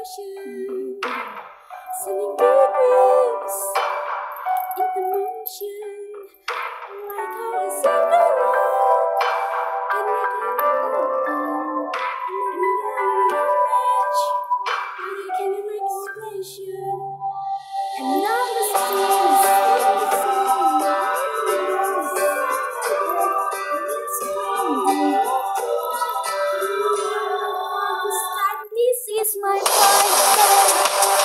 ocean, sending deep breaths in the motion, like how I sing the rock and make it open. We don't match, but I can make a explosion, and now the stars in the sun. This is my fight.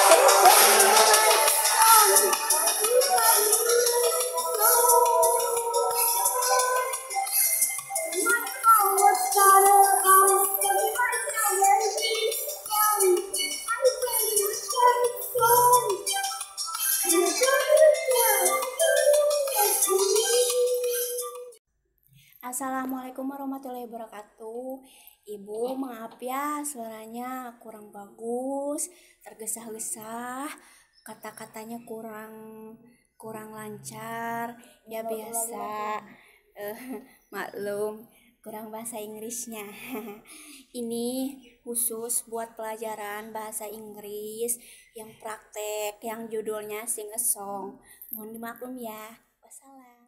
Assalamualaikum warahmatullahi wabarakatuh. Ibu, maaf ya suaranya kurang bagus, tergesa-gesa, kata-katanya kurang lancar. Ya biasa, maklum, kurang bahasa Inggrisnya. Ini khusus buat pelajaran bahasa Inggris yang praktek, yang judulnya Sing a Song. Mohon dimaklum ya. Wassalam.